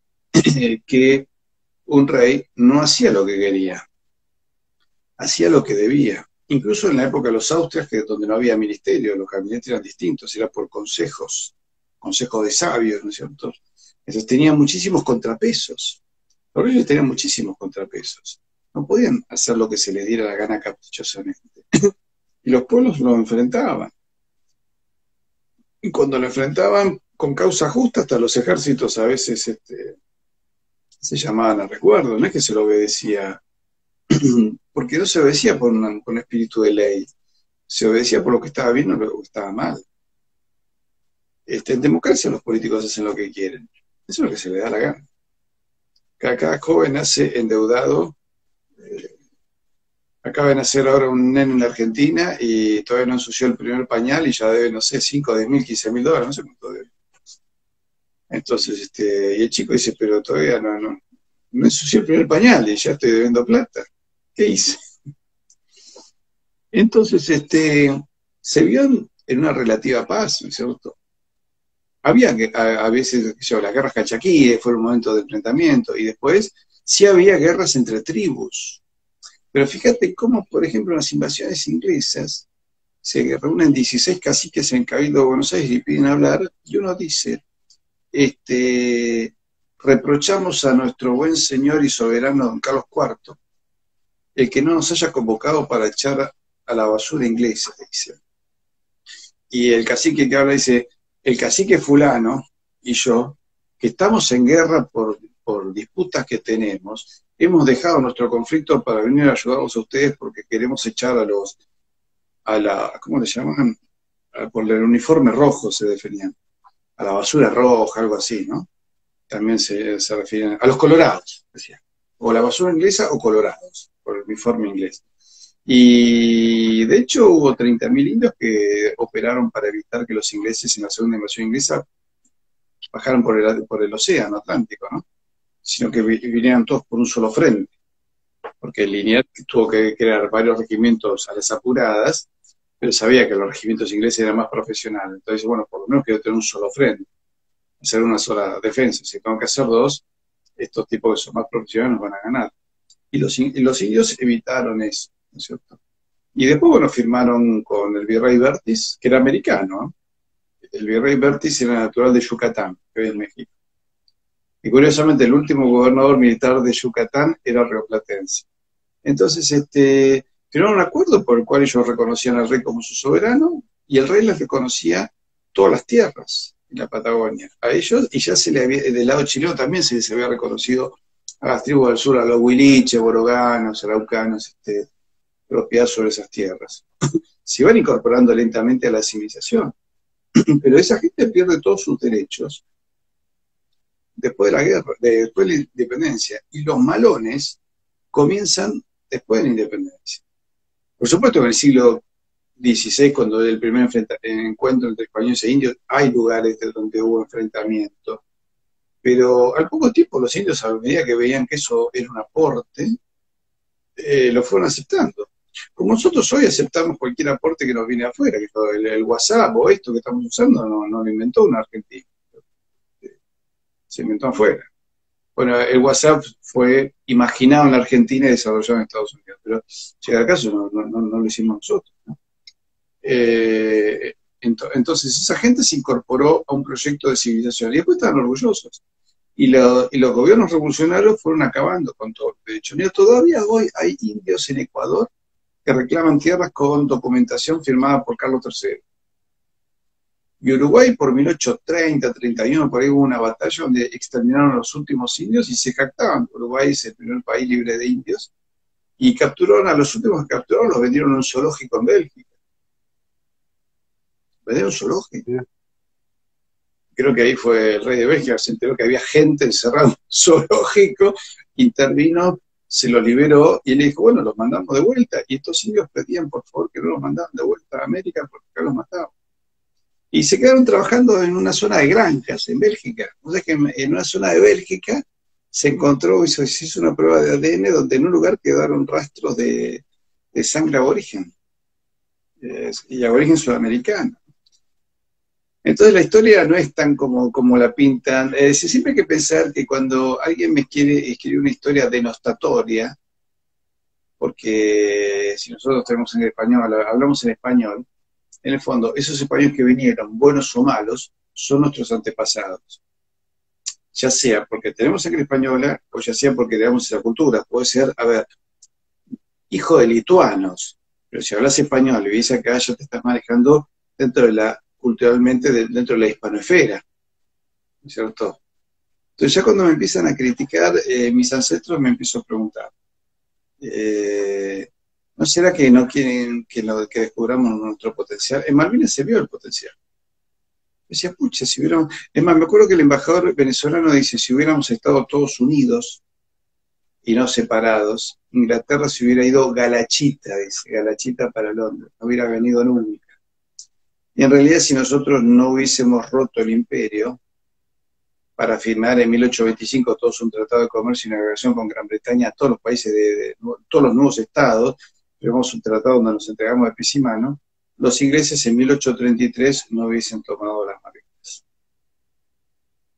que un rey no hacía lo que quería, hacía lo que debía. Incluso en la época de los Austrias, que donde no había ministerio, los gabinetes eran distintos, era por consejos, consejos de sabios, ¿no es cierto? Entonces tenían muchísimos contrapesos. Los reyes tenían muchísimos contrapesos. No podían hacer lo que se les diera la gana caprichosamente. Y los pueblos lo enfrentaban. Y cuando lo enfrentaban con causa justa, hasta los ejércitos a veces este, se llamaban a resguardo. No es que se lo obedecía, porque no se obedecía por un, por un espíritu de ley. Se obedecía por lo que estaba bien o lo que estaba mal. Este, en democracia los políticos hacen lo que quieren. Eso es lo que se les da la gana. Cada joven nace endeudado, eh, acaba de nacer ahora un nene en la Argentina y todavía no ensució el primer pañal y ya debe, no sé, cinco, diez mil, quince mil dólares, no sé cuánto debe. Entonces, este, y el chico dice, pero todavía no, no, no ensució el primer pañal y ya estoy debiendo plata. ¿Qué hice? Entonces, este, se vio en una relativa paz, ¿no es cierto? Había que, a, a veces, yo, las guerras cachaquíes fueron un momento de enfrentamiento, y después Sí había guerras entre tribus, pero fíjate cómo, por ejemplo, en las invasiones inglesas se reúnen dieciséis caciques en Cabildo de Buenos Aires y piden hablar, y uno dice, este, reprochamos a nuestro buen señor y soberano don Carlos cuarto el que no nos haya convocado para echar a la basura inglesa, dice. Y el cacique que habla dice, el cacique fulano y yo, que estamos en guerra por, por disputas que tenemos, hemos dejado nuestro conflicto para venir a ayudarlos a ustedes porque queremos echar a los, a la, ¿cómo le llaman? A, por el uniforme rojo se definían, a la basura roja, algo así, ¿no? También se, se refieren a los colorados, decía, o la basura inglesa o colorados, por el uniforme inglés. Y de hecho hubo treinta mil indios que operaron para evitar que los ingleses en la segunda invasión inglesa bajaran por el, por el océano Atlántico, ¿no? Sino que vinieran todos por un solo frente, porque Liniers tuvo que crear varios regimientos a las apuradas, pero sabía que los regimientos ingleses eran más profesionales, entonces, bueno, por lo menos quiero tener un solo frente, hacer una sola defensa. Si tengo que hacer dos, estos tipos que son más profesionales nos van a ganar. Y los, y los indios evitaron eso, ¿no es cierto? Y después, bueno, firmaron con el virrey Vértiz, que era americano, ¿no? El virrey Vértiz era natural de Yucatán, que hoy es México. Y curiosamente, el último gobernador militar de Yucatán era rioplatense. Entonces, este, firmaron un acuerdo por el cual ellos reconocían al rey como su soberano, y el rey les reconocía todas las tierras en la Patagonia a ellos, y ya se le había, del lado chileno también se les había reconocido a las tribus del sur, a los huiliches, boroganos, araucanos, este, propiedad sobre esas tierras. Se van incorporando lentamente a la civilización, pero esa gente pierde todos sus derechos después de la guerra, después de la independencia, y los malones comienzan después de la independencia. Por supuesto que en el siglo dieciséis, cuando el primer encuentro entre españoles e indios, hay lugares donde hubo enfrentamiento, pero al poco tiempo los indios, a medida que veían que eso era un aporte, eh, lo fueron aceptando. Como nosotros hoy aceptamos cualquier aporte que nos viene afuera, que el, el WhatsApp o esto que estamos usando no, no lo inventó un argentino, se inventó afuera. Bueno, el WhatsApp fue imaginado en la Argentina y desarrollado en Estados Unidos, pero llega al caso no, no, no, no lo hicimos nosotros, ¿no? Eh, ento, entonces esa gente se incorporó a un proyecto de civilización y después estaban orgullosos. Y, lo, y los gobiernos revolucionarios fueron acabando con todo. De hecho, mira, todavía hoy hay indios en Ecuador que reclaman tierras con documentación firmada por Carlos tercero. Y Uruguay por mil ochocientos treinta, treinta y uno, por ahí hubo una batalla donde exterminaron a los últimos indios y se jactaban. Uruguay es el primer país libre de indios. Y capturaron a los últimos que capturaron, los vendieron a un zoológico en Bélgica. Vendieron un zoológico. Creo que ahí fue el rey de Bélgica, se enteró que había gente encerrada en un zoológico, intervino, se los liberó y le dijo, bueno, los mandamos de vuelta. Y estos indios pedían, por favor, que no los mandaran de vuelta a América porque acá los mataban. Y se quedaron trabajando en una zona de granjas, en Bélgica. O sea que en una zona de Bélgica se encontró, y se hizo una prueba de A D N donde en un lugar quedaron rastros de, de sangre aborigen, eh, y aborigen sudamericano. Entonces la historia no es tan como, como la pintan. Eh, siempre hay que pensar que cuando alguien me quiere escribir una historia denostatoria, porque si nosotros tenemos en español, hablamos en español, en el fondo, esos españoles que vinieron, buenos o malos, son nuestros antepasados. Ya sea porque tenemos sangre española, o ya sea porque tenemos esa cultura. Puede ser, a ver, hijo de lituanos, pero si hablas español y vives acá, ya te estás manejando dentro de la culturalmente de, dentro de la hispanoesfera, ¿no es cierto? Entonces ya cuando me empiezan a criticar eh, mis ancestros, me empiezo a preguntar, eh, ¿no será que no quieren que, lo, que descubramos nuestro potencial? En Malvinas se vio el potencial. Decía, pucha, si hubiéramos... Es más, me acuerdo que el embajador venezolano dice, si hubiéramos estado todos unidos y no separados, Inglaterra se hubiera ido galachita, dice, galachita para Londres, no hubiera venido nunca. Y en realidad, si nosotros no hubiésemos roto el imperio para firmar en mil ochocientos veinticinco todos un tratado de comercio y navegación con Gran Bretaña, a todos los países, de, de todos los nuevos estados, firmamos un tratado donde nos entregamos de pies y mano, los ingleses en mil ochocientos treinta y tres no hubiesen tomado las Malvinas.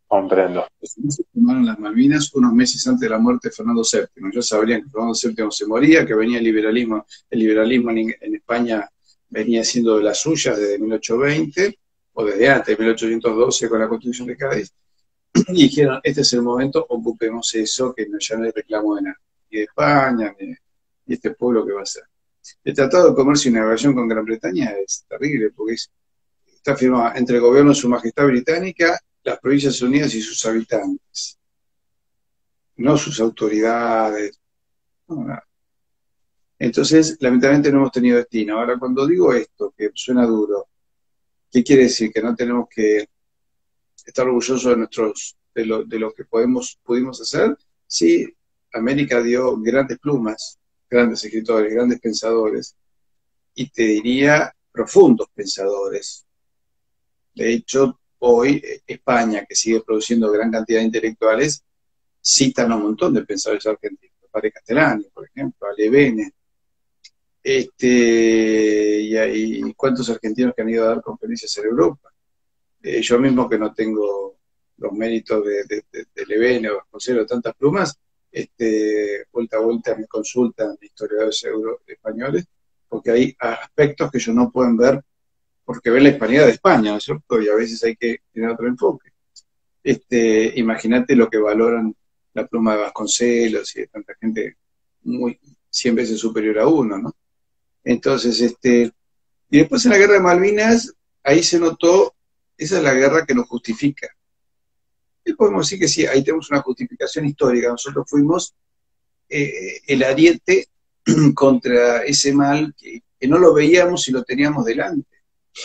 Comprendo. Los ingleses tomaron las Malvinas unos meses antes de la muerte de Fernando séptimo. Ellos sabrían que Fernando séptimo se moría, que venía el liberalismo. El liberalismo en, en España venía siendo de las suyas desde mil ochocientos veinte, o desde antes, de mil ochocientos doce con la Constitución de Cádiz, y dijeron, este es el momento, ocupemos eso, que ya no hay reclamo de nada, ni de España, ni de y este pueblo que va a ser. El Tratado de Comercio y Navegación con Gran Bretaña es terrible, porque es, está firmado entre el gobierno de Su Majestad Británica, las Provincias Unidas y sus habitantes, no sus autoridades, no, nada. Entonces, lamentablemente no hemos tenido destino. Ahora, cuando digo esto, que suena duro, ¿qué quiere decir? Que no tenemos que estar orgullosos de nuestros, de lo, de lo que podemos, pudimos hacer. Sí, América dio grandes plumas, grandes escritores, grandes pensadores, y te diría profundos pensadores. De hecho, hoy España, que sigue produciendo gran cantidad de intelectuales, citan a un montón de pensadores argentinos. Padre Castellani, por ejemplo, a Levene. Este, y hay cuántos argentinos que han ido a dar conferencias en Europa. Eh, yo mismo que no tengo los méritos de, de, de, de Levene o Vasconcelos, tantas plumas, este, vuelta a vuelta me consultan historiadores euro españoles, porque hay aspectos que ellos no pueden ver, porque ven la hispanidad de España, ¿no es cierto? Y a veces hay que tener otro enfoque. Este, imagínate lo que valoran la pluma de Vasconcelos y de tanta gente muy cien veces superior a uno, ¿no? Entonces, este, y después en la guerra de Malvinas, ahí se notó, esa es la guerra que nos justifica. Y podemos decir que sí, ahí tenemos una justificación histórica. Nosotros fuimos eh, el ariete contra ese mal que, que no lo veíamos y lo teníamos delante.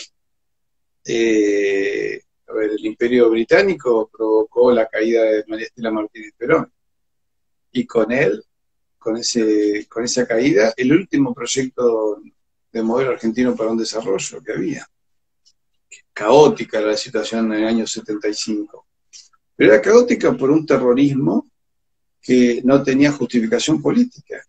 Eh, a ver, el Imperio Británico provocó la caída de María Estela Martínez Perón. Y con él, con, ese, con esa caída, el último proyecto de modelo argentino para un desarrollo que había. Caótica la situación en el año setenta y cinco. Pero era caótica por un terrorismo que no tenía justificación política.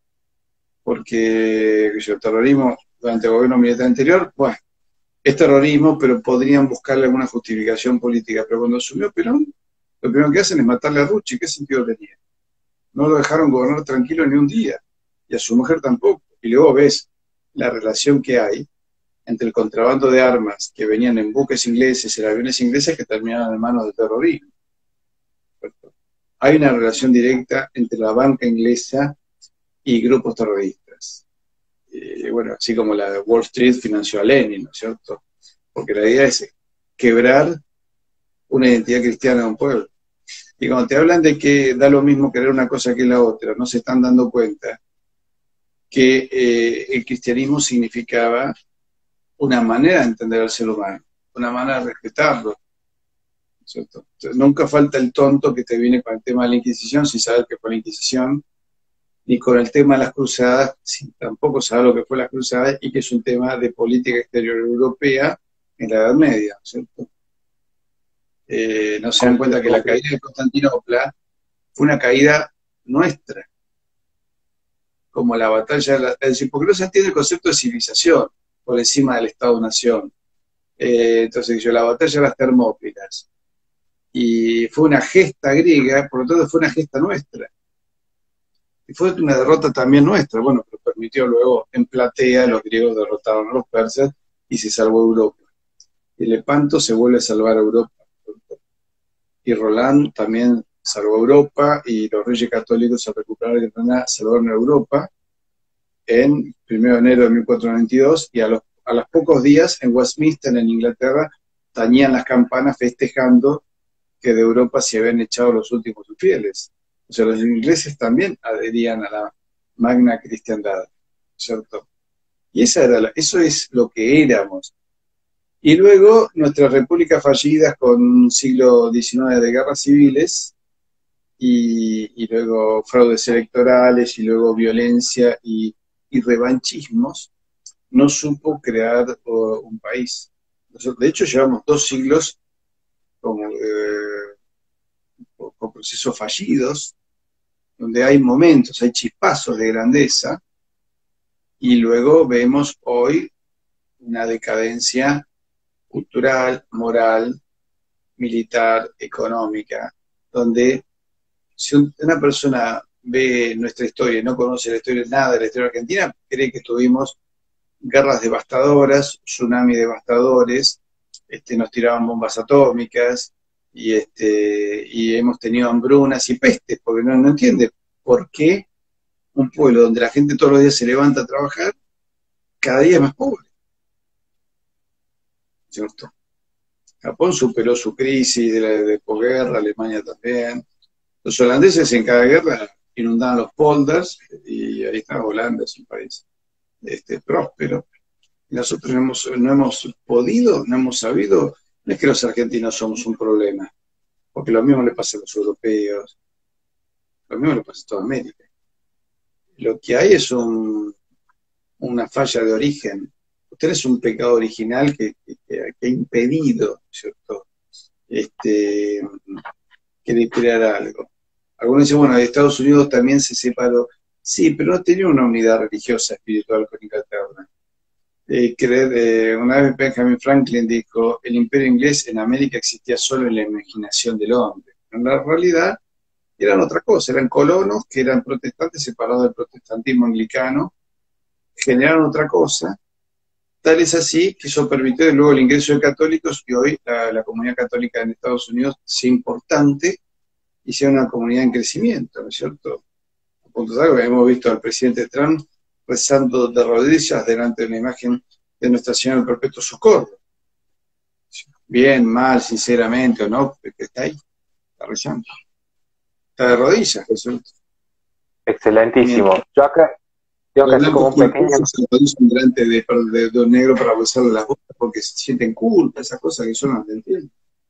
Porque el terrorismo durante el gobierno militar anterior, bueno, es terrorismo, pero podrían buscarle alguna justificación política. Pero cuando asumió Perón, lo primero que hacen es matarle a Rucci. ¿Qué sentido tenía? No lo dejaron gobernar tranquilo ni un día. Y a su mujer tampoco. Y luego ves la relación que hay entre el contrabando de armas que venían en buques ingleses, en aviones ingleses que terminaban en manos del terrorismo. Hay una relación directa entre la banca inglesa y grupos terroristas. Eh, bueno, así como la de Wall Street financió a Lenin, ¿no es cierto? Porque la idea es quebrar una identidad cristiana de un pueblo. Y cuando te hablan de que da lo mismo querer una cosa que la otra, no se están dando cuenta que eh, el cristianismo significaba una manera de entender al ser humano, una manera de respetarlo, ¿cierto? Entonces, nunca falta el tonto que te viene con el tema de la Inquisición sin saber qué fue la Inquisición, ni con el tema de las cruzadas sin tampoco saber lo que fue las cruzadas, y que es un tema de política exterior europea en la Edad Media, ¿cierto? Eh, no se dan cuenta que la caída de Constantinopla fue una caída nuestra, como la batalla, de la, es decir, porque no se entiende el concepto de civilización por encima del Estado-Nación. Eh, entonces, yo, la batalla de las Termópilas, y fue una gesta griega, por lo tanto fue una gesta nuestra. Y fue una derrota también nuestra, bueno, pero permitió luego, en Platea, los griegos derrotaron a los persas y se salvó Europa. Y Lepanto se vuelve a salvar a Europa. Y Roland también salvó a Europa, y los reyes católicos al recuperar Granada salvaron a Europa en primero de enero de mil cuatrocientos noventa y dos, y a los, a los pocos días en Westminster, en Inglaterra, tañían las campanas festejando que de Europa se habían echado los últimos infieles. O sea, los ingleses también adherían a la magna cristiandad, ¿cierto? Y esa era la, eso es lo que éramos. Y luego nuestras repúblicas fallidas con un siglo diecinueve de guerras civiles, y, y luego fraudes electorales, y luego violencia y, y revanchismos, no supo crear uh, un país. Nosotros, de hecho, llevamos dos siglos como, eh, con procesos fallidos, donde hay momentos, hay chispazos de grandeza, y luego vemos hoy una decadencia cultural, moral, militar, económica, donde si una persona ve nuestra historia y no conoce la historia, nada de la historia argentina, cree que tuvimos guerras devastadoras, tsunamis devastadores, este, nos tiraban bombas atómicas, y, este, y hemos tenido hambrunas y pestes, porque no, no entiende por qué un pueblo donde la gente todos los días se levanta a trabajar, cada día es más pobre. ¿Cierto? Japón superó su crisis de, la, de posguerra, Alemania también. Los holandeses en cada guerra inundaban los polders, y ahí está Holanda, es un país este, próspero. Y nosotros no hemos, no hemos podido, no hemos sabido. No es que los argentinos somos un problema, porque lo mismo le pasa a los europeos, lo mismo le pasa a toda América. Lo que hay es un, una falla de origen. Usted es un pecado original que, que, que ha impedido, ¿cierto?, este, que crear algo. Algunos dicen, bueno, de Estados Unidos también se separó. Sí, pero no tenía una unidad religiosa, espiritual con Inglaterra. Eh, creer, eh, una vez Benjamin Franklin dijo, el imperio inglés en América existía solo en la imaginación del hombre. En la realidad eran otra cosa, eran colonos que eran protestantes separados del protestantismo anglicano, generaron otra cosa. Tal es así que eso permitió luego el ingreso de católicos, y hoy la, la comunidad católica en Estados Unidos sea importante y sea una comunidad en crecimiento, ¿no es cierto? A punto tal que hemos visto al presidente Trump rezando de rodillas delante de una imagen de Nuestra Señora del Perpetuo Socorro. Bien, mal, sinceramente o no, porque está ahí, está rezando. Está de rodillas, Jesús. Excelentísimo. Bien. Yo acá, yo acá como un pequeño... se rodillan delante de, de, de un negro para besarle las botas porque se sienten culpa, esas cosas que yo no entiendo.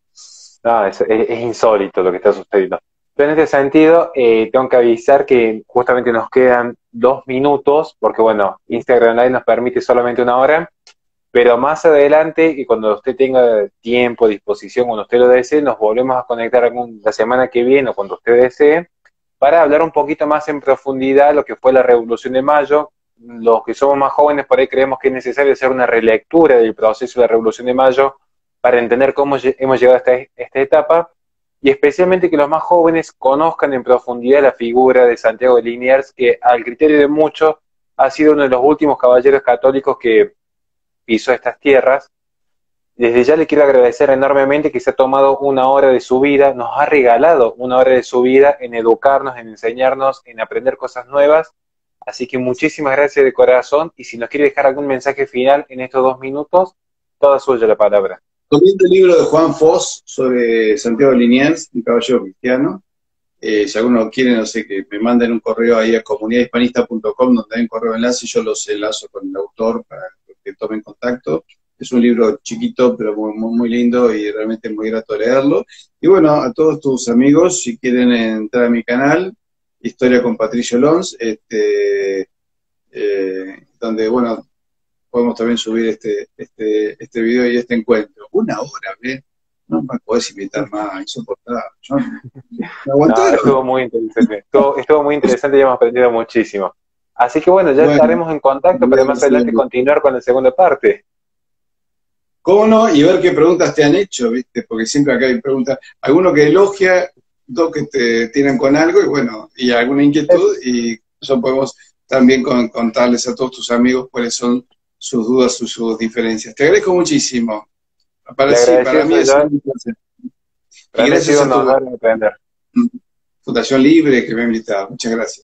No, es, es, es insólito lo que está sucediendo. Pero en este sentido, eh, tengo que avisar que justamente nos quedan dos minutos, porque bueno, Instagram Live nos permite solamente una hora, pero más adelante, y cuando usted tenga tiempo, disposición, cuando usted lo desee, nos volvemos a conectar algún, la semana que viene o cuando usted desee, para hablar un poquito más en profundidad de lo que fue la Revolución de Mayo. Los que somos más jóvenes por ahí creemos que es necesario hacer una relectura del proceso de la Revolución de Mayo para entender cómo hemos llegado hasta esta etapa, y especialmente que los más jóvenes conozcan en profundidad la figura de Santiago de Liniers, que al criterio de muchos ha sido uno de los últimos caballeros católicos que pisó estas tierras. Desde ya le quiero agradecer enormemente que se ha tomado una hora de su vida, nos ha regalado una hora de su vida en educarnos, en enseñarnos, en aprender cosas nuevas. Así que muchísimas gracias de corazón, y si nos quiere dejar algún mensaje final en estos dos minutos, toda suya la palabra. Recomiendo el libro de Juan Foss sobre Santiago de Liniers, un caballero cristiano. Eh, si alguno quiere, no sé, que me manden un correo ahí a comunidad hispanista punto com, donde hay un correo de enlace, y yo los enlazo con el autor para que tomen contacto. Es un libro chiquito, pero muy, muy, muy lindo, y realmente muy grato leerlo. Y bueno, a todos tus amigos, si quieren entrar a mi canal, Historia con Patricio Lons, este, eh, donde, bueno, podemos también subir este, este, este video y este encuentro. Una hora, ¿ves? No me podés invitar más, insoportable. Yo, ¿me no, estuvo muy interesante. Estuvo, estuvo muy interesante y hemos aprendido muchísimo. Así que bueno, ya bueno, estaremos en contacto para más adelante sí, continuar con la segunda parte. ¿Cómo no? Y ver qué preguntas te han hecho, ¿viste? Porque siempre acá hay preguntas. Alguno que elogia, dos que te tienen con algo, y bueno, y alguna inquietud, y eso podemos también con, contarles a todos tus amigos cuáles son sus dudas, sus, sus diferencias. Te agradezco muchísimo. Para, sí, para mí es un placer. Y gracias a tu Fundación Libre que me ha invitado. Muchas gracias.